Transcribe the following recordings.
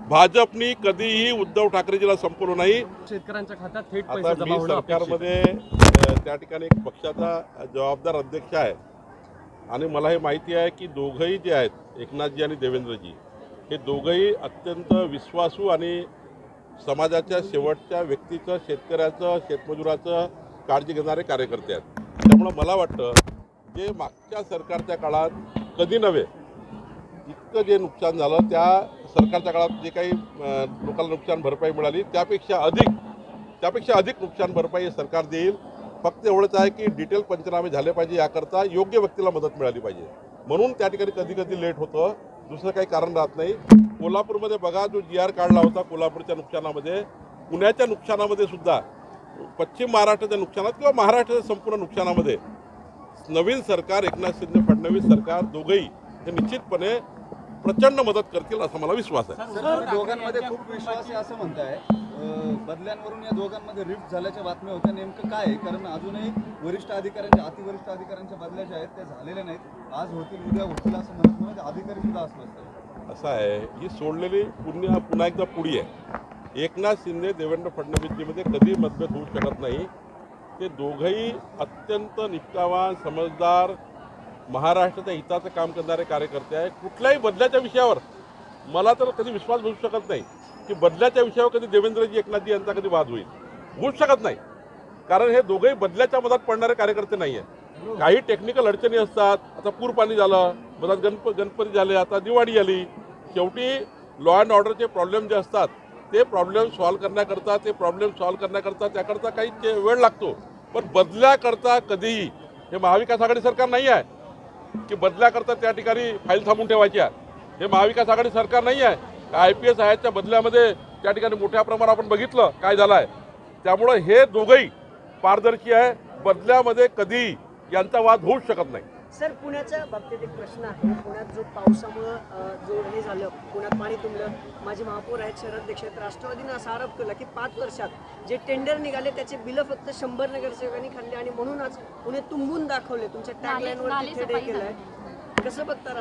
भाजपनी कधीही उद्धव ठाकरेजीला संपवलं नाही। शेतकऱ्यांच्या खात्यात थेट पैसे आता जमा मी होणं सरकारमध्ये त्या ठिकाणी एक पक्षाचा जबाबदार अध्यक्ष आहे आणि मला हे माहिती आहे की दोघंही जे आहेत एकनाथजी आणि देवेंद्रजी हे दोघंही अत्यंत विश्वासू आणि समाजाच्या शेवटच्या व्यक्तीचं शेतकऱ्याचं शेतमजुराचं काळजी घेणारे कार्यकर्ते आहेत। त्यामुळे मला वाटतं जे मागच्या सरकारच्या काळात कधी नव्हे इतकं जे नुकसान झालं त्या सरकारच्या काळात जे काही लोकांना नुकसान भरपाई मिळाली त्यापेक्षा अधिक नुकसान भरपाई सरकार देईल। फक्त एवढंच आहे की डिटेल पंचनामे झाले पाहिजे, याकरता योग्य व्यक्तीला मदत मिळाली पाहिजे, म्हणून त्या ठिकाणी कधी कधी लेट होतं, दुसरं काही कारण राहत नाही। कोल्हापूरमध्ये बघा जो GR काढला होता कोल्हापूरच्या नुकसानामध्ये, पुण्याच्या नुकसानामध्ये सुद्धा, पश्चिम महाराष्ट्राच्या नुकसानात किंवा महाराष्ट्राच्या संपूर्ण नुकसानामध्ये नवीन सरकार एकनाथ शिंदे फडणवीस सरकार दोघंही हे निश्चितपणे प्रचंड मदत करतील असा मला विश्वास आहे। सर, दोघांमध्ये खूप विश्वास आहे असं म्हणताय। बदल्यांवरून या दोघांमध्ये रिफ्ट झाल्याच्या बातम्या होत्या, नेमकं काय आहे? कारण अजूनही वरिष्ठ अधिकाऱ्यांच्या अतिवरिष्ठ अधिकाऱ्यांच्या बदल्या ज्या आहेत त्या झालेल्या नाहीत, आज होतील उद्या होतील असं म्हणत अधिकारी सुद्धा असलं। असं आहे ही सोडलेली पुन्हा एकदा पुढी आहे। एकनाथ शिंदे देवेंद्र फडणवीसजीमध्ये कधी मतभेद होऊ शकत नाही। ते दोघंही अत्यंत निष्ठावान समजदार महाराष्ट्राच्या हिताचं काम करणारे कार्यकर्ते आहे। कुठल्याही बदल्याच्या विषयावर मला तर कधी विश्वास बसू शकत नाही की बदल्याच्या विषयावर कधी देवेंद्रजी एकनाथजी यांचा कधी वाद होऊच शकत नाही, कारण हे दोघंही बदल्याच्या मधात पडणारे कार्यकर्ते नाही आहे। काही टेक्निकल अडचणी असतात, आता पूर पाणी झालं, मधात गणपती झाले, आता दिवाळी आली, शेवटी लॉ अँड ऑर्डरचे प्रॉब्लेम जे असतात ते प्रॉब्लेम सॉल्व्ह करण्याकरता त्याकरता काही वेळ लागतो, पण बदल्याकरता कधीही हे महाविकास आघाडी सरकार नाही आहे की बदल्याकरता त्या ठिकाणी फाईल थांबून ठेवायची आहे। हे महाविकास आघाडी सरकार नाही आहे का IPS आयाच्या बदल्यामध्ये त्या ठिकाणी मोठ्या प्रमाणात आपण बघितलं काय झालं आहे। त्यामुळे हे दोघंही पारदर्शी आहे, बदल्यामध्ये कधीही यांचा वाद होऊच शकत नाही। सर, पुण्याच्या बाबतीत एक प्रश्न आहे। पुण्यात जो पावसामुळं जो हे झालं, पुण्यात पाणी तुंबलं, माझे महापौर आहेत, शहराध्यक्ष आहेत, राष्ट्रवादीने असा आरोप केला की 5 वर्षात जे टेंडर निघाले त्याचे बिलं फक्त 100 नगरसेवकांनी खाल्ले आणि म्हणून आज पुणे तुंबून दाखवले। तुमच्या टॅगलाईनवर तिथे केलंय, कसं बघता?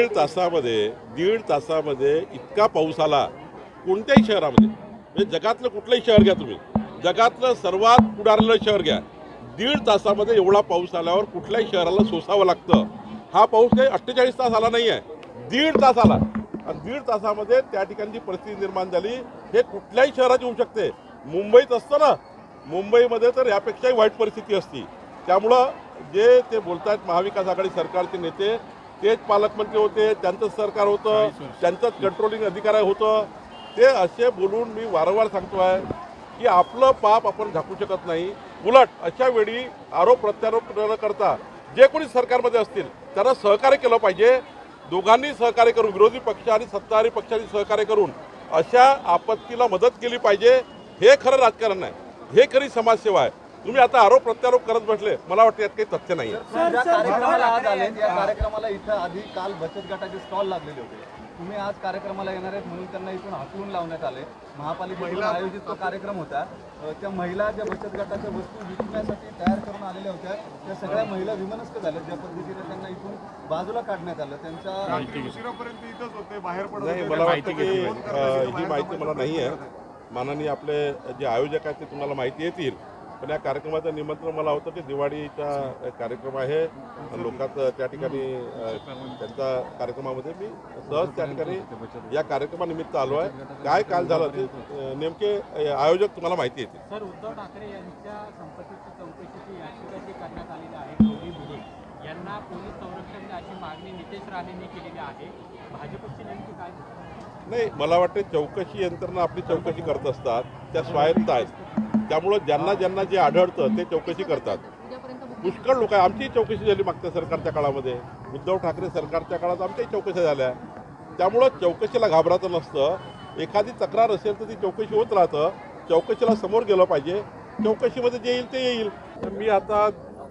दीड तासामध्ये इतका पाऊस आला कोणत्याही शहरामध्ये, म्हणजे जगातलं कुठलंही शहर घ्या तुम्ही, जगातलं सर्वात पुढारलेलं शहर घ्या, 1.5 तासामध्ये एवढा पाऊस आल्यावर कुठल्याही शहराला सोसावं लागतं। हा पाऊस काही 48 तास आला नाही आहे, 1.5 तास आला आणि 1.5 तासामध्ये त्या ठिकाणी जी परिस्थिती निर्माण झाली हे कुठल्याही शहरात येऊ शकते। मुंबईत असतं ना, मुंबईमध्ये तर यापेक्षाही वाईट परिस्थिती असती। त्यामुळं जे ते बोलतात महाविकास आघाडी सरकारचे नेते तेच पालकमंत्री होते, त्यांचं सरकार होतं, त्यांचंच कंट्रोलिंग अधिकारी होतं, ते असे बोलून मी वारंवार सांगतो आहे की आपलं पाप आपण झाकू शकत नाही। उलट अशा वेळी आरोप प्रत्यारोप न करता जे कोणी सरकारमध्ये असतील त्यांना सहकार्य केलं पाहिजे। दोघांनी सहकार्य करून, विरोधी पक्ष आणि सत्ताधारी पक्षांनी सहकार्य करून अशा आपत्तीला मदत केली पाहिजे। हे खरं राजकारण आहे, हे खरी समाजसेवा आहे। तुम्ही आता आरोप प्रत्यारोप करत बसले, मला वाटतं यात काही तथ्य नाही आहे। ज्या कार्यक्रमाला आज आले त्या कार्यक्रमाला इथं आधी काल बचत गटाचे स्टॉल लागलेले होते, तुम्ही आज कार्यक्रमाला येणार आहेत म्हणून त्यांना इथून हाकलून लावण्यात आले। महापालिकेकडून आयोजित तो कार्यक्रम होता, त्या महिला ज्या बचत गटाच्या वस्तू विकण्यासाठी तयार करून आलेल्या होत्या त्या सगळ्या महिला विमनस्क झाल्या। ज्या पद्धतीने त्यांना इथून बाजूला काढण्यात आलं, त्यांच्या इथंच होते, बाहेर पडत नाही, मला वाटतं की ही माहिती मला नाही आहे। माननीय आपले जे आयोजक आहेत ते तुम्हाला माहिती येतील, पण या कार्यक्रमाचं निमंत्रण मला होतं की दिवाळीचा कार्यक्रम आहे, लोकांचं त्या ठिकाणी त्यांच्या कार्यक्रमामध्ये मी सहज त्या ठिकाणी या कार्यक्रमानिमित्त आलो आहे। काय काल झालं ते नेमके आयोजक तुम्हाला माहिती येतील। सर, उद्धव ठाकरे यांच्या संपत्तीची चौकशीची याचिका जी करण्यात आलेली आहे, गौरी बुडे यांना पोलीस संरक्षण अशी मागणी नितेश राणेंनी केलेली आहे, भाजपची नेमकी काय? नाही, मला वाटते चौकशी यंत्रणा आपली चौकशी करत असतात, त्या स्वायत्त आहेत, त्यामुळं ज्यांना जे आढळतं ते चौकशी करतात। पुष्कळ लोक आहे, आमची चौकशी झाली मागच्या सरकारच्या काळामध्ये, उद्धव ठाकरे सरकारच्या काळात आमच्याही चौकशा झाल्या। त्यामुळं चौकशीला घाबरायचं नसतं, एखादी तक्रार असेल तर ती चौकशी होत राहतं, चौकशीला समोर गेलं पाहिजे, चौकशीमध्ये जे येईल ते येईल। तर मी आता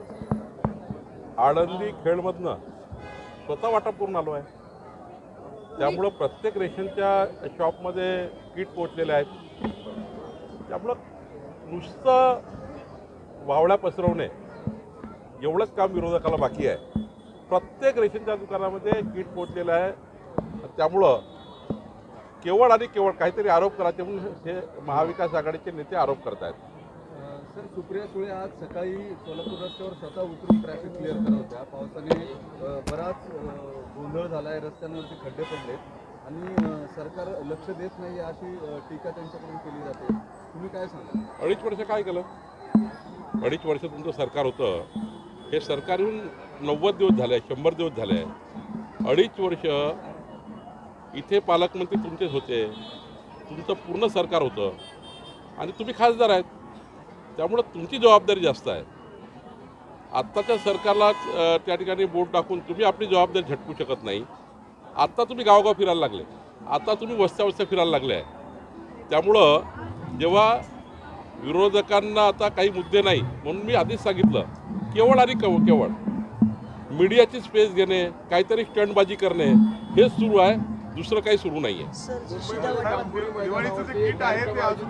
आळंदी खेडमधनं स्वतः वाटप करून आलो आहे, त्यामुळं प्रत्येक रेशनच्या शॉपमध्ये किट पोचलेले आहेत। त्यामुळं नुसतं वावळ्या पसरवणे एवढंच काम विरोधकाला बाकी आहे। प्रत्येक रेशनच्या दुकानामध्ये किट पोचलेलं आहे, त्यामुळं केवळ आणि केवळ काहीतरी आरोप करायचे म्हणून हे महाविकास आघाडीचे नेते आरोप करतायत. सर, सुप्रिया सुळे आज सकाळी सोलापूर रस्त्यावर स्वतः उतरून ट्रॅफिक क्लिअर करत होत्या. पावसाने बराच गोंधळ झाला आहे, रस्त्यांवरती खड्डे पडलेत आणि सरकार लक्ष देत नाही अशी टीका त्यांच्याकडून केली जाते. तुम्ही काय सांगा? 2.5 वर्ष काय केलं? 2.5 वर्ष तुमचं सरकार होतं. हे सरकार येऊन 90 दिवस झाले, 100 दिवस झाले. 2.5 वर्ष इथे पालकमंत्री तुमचेच होते, तुमचं पूर्ण सरकार होतं आणि तुम्ही खासदार आहेत, त्यामुळं तुमची जबाबदारी जास्त आहे. आत्ताच्या सरकारला त्या ठिकाणी बोट टाकून तुम्ही आपली जबाबदारी झटकू शकत नाही. आत्ता तुम्ही गावगाव फिरायला लागले, आता तुम्ही वस्त्या वस्त्या फिरायला लागले आहे. त्यामुळं जेव्हा विरोधकांना आता काही मुद्दे नाही म्हणून मी आधीच सांगितलं, केवळ आणि केवळ मीडियाची स्पेस घेणे, काहीतरी स्टंटबाजी करणे हेच सुरू आहे, दुसरं काही सुरू नाही आहे. दिवाळीचं जे किट आहे ते अजून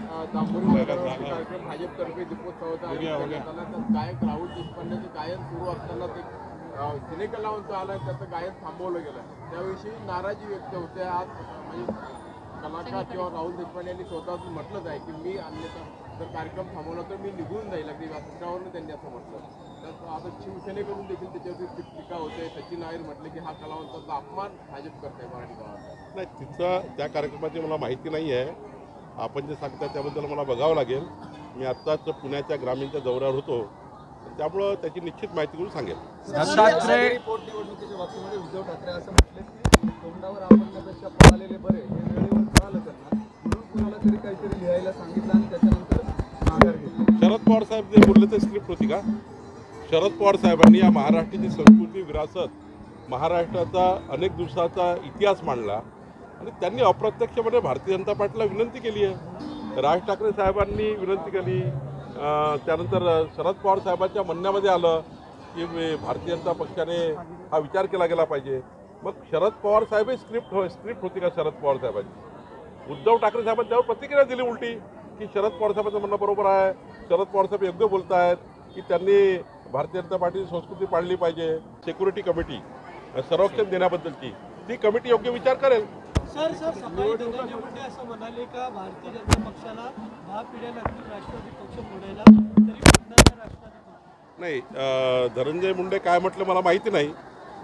भाजपतर्फे दीपोत्सवाचा गायक राहुल देशपांडेचं गायन सुरू असताना ते सिनेकलावंत आला, त्याचं गायन थांबवलं गेलं. त्याविषयी नाराजी व्यक्त होते. आज म्हणजे कलाकार किंवा राहुल देशपांडे यांनी स्वतः म्हटलंच आहे की मी अन्यथा जर कार्यक्रम थांबवला तर मी निघून जाईल, अगदी व्यासपीठावरून त्यांनी असं म्हटलं. तर आता शिवसेनेकडून देखील त्याच्यावरती टीका होते. सचिन नायर म्हटले की हा कलावंताचा अपमान भाजप करते मराठी गावात. नाही, तिथं त्या कार्यक्रमाची मला माहिती नाही आहे. आपण जे सांगता त्याबद्दल मला बघावं लागेल. मी आत्ताच पुण्याच्या ग्रामीणच्या दौऱ्यावर होतो, त्यामुळं त्याची निश्चित माहिती करून सांगेल. पोटनिवडणुकीच्या बाबतीमध्ये उद्धव ठाकरे असं म्हटले की तोंडावर आपणपेक्षा पळालेले बरे, हे वेळेवर कळालं त्यांना, म्हणून कुणाला तरी काहीतरी लिहायला सांगितलं आणि त्याच्यानंतर माघार घेतली. शरद पवार साहेब जे बोलले ते स्क्रिप्ट होती का? शरद पवार साहेबांनी या महाराष्ट्राची संस्कृती, विरासत, महाराष्ट्राचा अनेक दिवसाचा इतिहास मांडला आणि त्यांनी अप्रत्यक्षपणे भारतीय जनता पार्टीला विनंती केली आहे. राज ठाकरे साहेबांनी विनंती केली, त्यानंतर शरद पवार साहेबांच्या म्हणण्यामध्ये आलं की भारतीय जनता पक्षाने हा विचार केला गेला पाहिजे. मग शरद पवार साहेब हे स्क्रिप्ट होती का शरद पवार साहेबांची? उद्धव ठाकरे साहेबांनी त्यावर प्रतिक्रिया दिली उलटी की शरद पवार साहेबांचं म्हणणं बरोबर आहे, शरद पवार साहेब योग्य बोलत आहेत की त्यांनी भारतीय जनता पार्टीची संस्कृती पाळली पाहिजे. सिक्युरिटी कमिटी संरक्षण देण्याबद्दलची ती कमिटी योग्य विचार करेल. सर सकाळी धनंजय मुंडे असं म्हणाले का भारतीय जनता पक्षाला 10 पिढ्या लागतील राष्ट्रवादी पक्ष मोडायला, तरी राष्ट्रवादी पक्ष नाही, धनंजय मुंडे काय म्हटलं मला माहिती नाही,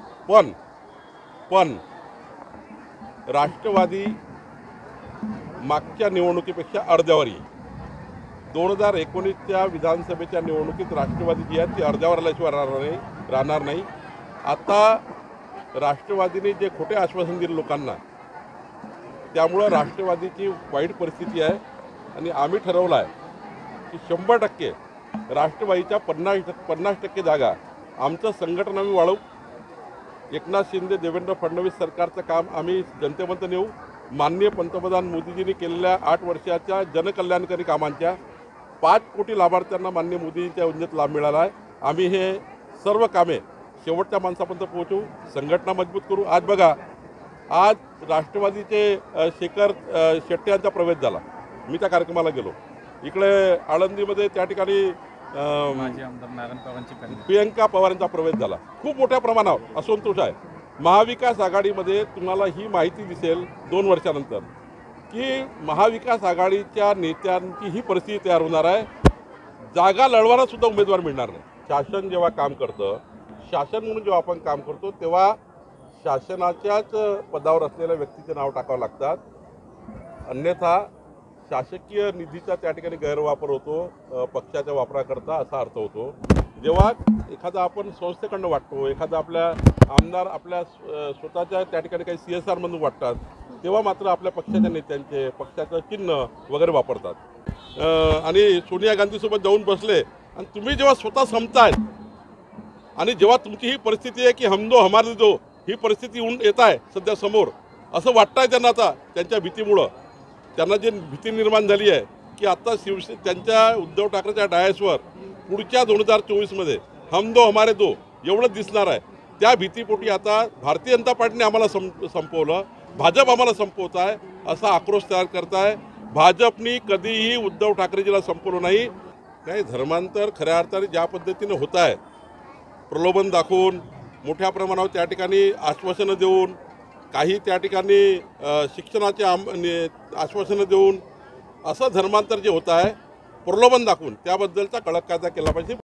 पण राष्ट्रवादी मागच्या निवडणुकीपेक्षा अर्ध्यावर येईल. 2019च्या विधानसभेच्या निवडणुकीत राष्ट्रवादी जी आहे ती अर्ध्यावर आल्याशिवाय राहणार नाही. आता राष्ट्रवादीने जे खोटे आश्वासन दिले लोकांना, त्यामुळं राष्ट्रवादीची वाईट परिस्थिती आहे आणि आम्ही ठरवलं आहे की 100% राष्ट्रवादीच्या 50% जागा आमचं संघटन आम्ही वाढवू. एकनाथ शिंदे, देवेंद्र फडणवीस सरकारचं काम आम्ही जनतेपर्यंत नेऊ. माननीय पंतप्रधान मोदीजींनी केलेल्या 8 वर्षाच्या जनकल्याणकारी कामांच्या 5 कोटी लाभार्थ्यांना माननीय मोदींच्या योजनेत लाभ मिळाला आहे. आम्ही हे सर्व कामे शेवटच्या माणसापर्यंत पोहोचवू, संघटना मजबूत करू. आज बघा, आज राष्ट्रवादीचे शेखर शेट्टे यांचा प्रवेश झाला. मी त्या कार्यक्रमाला गेलो. इकडे आळंदीमध्ये त्या ठिकाणी माजी आमदार नारायण पवारांची प्रियंका पवारांचा प्रवेश झाला. खूप मोठ्या प्रमाणावर असंतोष आहे. महाविकास आघाडीमध्ये तुम्हाला ही माहिती दिसेल 2 वर्षानंतर की महाविकास आघाडीच्या नेत्यांची ही परिस्थिती तयार होणार आहे, जागा लढवायला सुद्धा उमेदवार मिळणार नाही. शासन जेव्हा काम करतं, शासन म्हणून जेव्हा आपण काम करतो तेव्हा शासनाच्याच पदावर असलेल्या व्यक्तीचे नाव टाकावं लागतात, अन्यथा शासकीय निधीचा त्या ठिकाणी गैरवापर होतो, पक्षाच्या वापराकरता असा अर्थ होतो. जेव्हा एखादा आपण संस्थेकडनं वाटतो, एखादा आपल्या आमदार आपल्या स्वतःच्या त्या ठिकाणी काही CSR मधून वाटतात, तेव्हा मात्र आपल्या पक्षाच्या नेत्यांचे, पक्षाचं चिन्ह वगैरे वापरतात. आणि सोनिया गांधीसोबत जाऊन बसले आणि तुम्ही जेव्हा स्वतः संपताय आणि जेव्हा तुमची ही परिस्थिती आहे की हम दो हमारे दो, ही परिस्थिती येऊन येत आहे सध्या समोर, असं वाटतं आहे त्यांना. आता त्यांच्या भीतीमुळं त्यांना जी भीती निर्माण झाली आहे की आता त्यांच्या उद्धव ठाकरेच्या डायसवर पुढच्या 2024मध्ये हम दो हमारे दो एवढंच दिसणार आहे. त्या भीतीपोटी आता भारतीय जनता पार्टीने आम्हाला संपवलं, भाजप आम्हाला संपवत आहे असा आक्रोश तयार करत आहे. भाजपनी कधीही उद्धव ठाकरेजीला संपवलं नाही. काही धर्मांतर खऱ्या अर्थाने ज्या पद्धतीनं होत आहे, प्रलोभन दाखवून, मोठ्या प्रमाणावर त्या ठिकाणी आश्वासनं देऊन, काही त्या ठिकाणी शिक्षणाचे आश्वासनं देऊन असं धर्मांतर जे होत आहे प्रलोभन दाखवून त्याबद्दलचा कडक कायदा केला पाहिजे.